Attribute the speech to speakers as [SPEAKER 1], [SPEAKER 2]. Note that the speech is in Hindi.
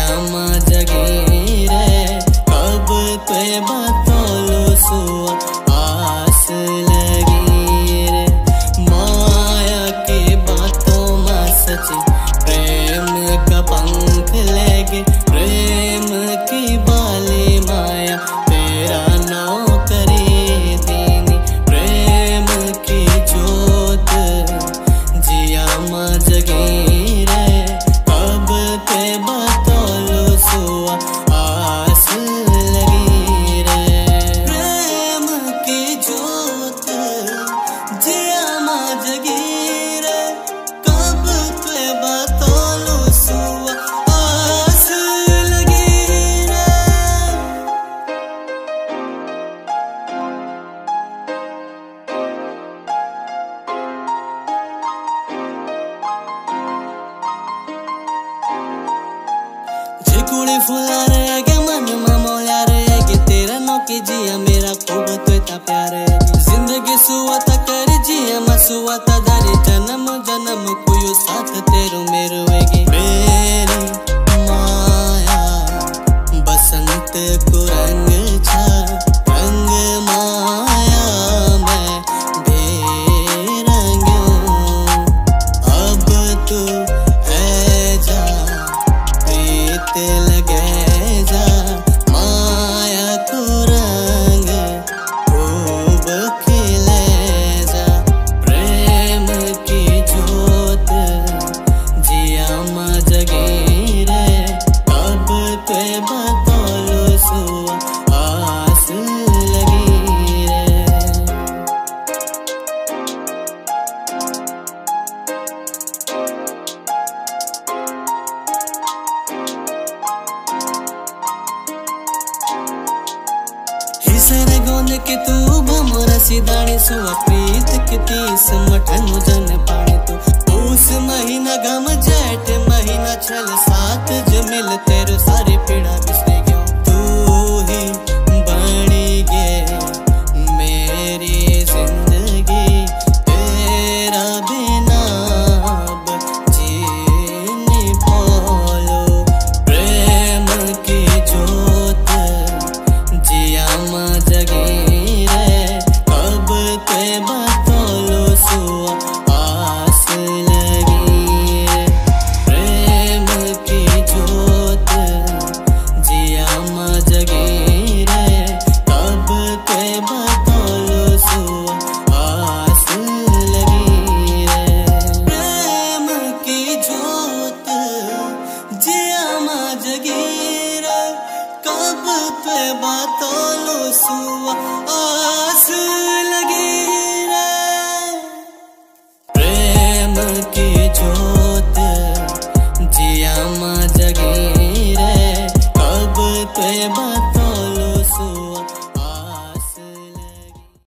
[SPEAKER 1] जियामा जगी रे कब ते बतौलो सुआ आस लगी रे माया की बातों में सची प्रेम का पंख लगे प्रेम की बाली माया तेरा नौकरी दीनी प्रेम की जोत जियामा जगी रे कब ते बतौलो सुआ आस लगी रे प्रेम की जोत जियामा जगी रे कब ते बतौलो सुआ आस लगी रे। कुड़ी फुला रहेगा मन मामोला रहेगी तेरा नौकी जिया मेरा खूब तोता प्यारे जिंदगी सुवाता कर जिया मसुवाता दारी जन्म जन्म कोई साथ तेरू मेरू वेगी मेरी माया बसंत को रंग छा रंग माया मैं बेरंग्यों अब तू है जा प्रीत लगे जा माया को रंग खूब खिले जा प्रेम की जोत जियामा जगी रे कब ते बतौलो सुआ आस लगी रे। हिसरे गोंद के तू भमरा सिदाणी सुआ प्रीत के तीस मठनु जन पानी तू पूस महीना गम जेठ महीना छल सात जमिल तेरो सारी पीड़ा बिसरे गयो तू ही बनी गे मेरी जिंदगी तेरा बिना अब जी नहीं पालो प्रेम की जोत जियामा जगी रे कब ते बतौलो सुआ आस लगी रे प्रेम की जोत जियामा जगी रे कब ते बतौलो सुआ आस लगी रे प्रेम की जोत जियामा जगी रे कब ते बतौलो सुआ आस लगी।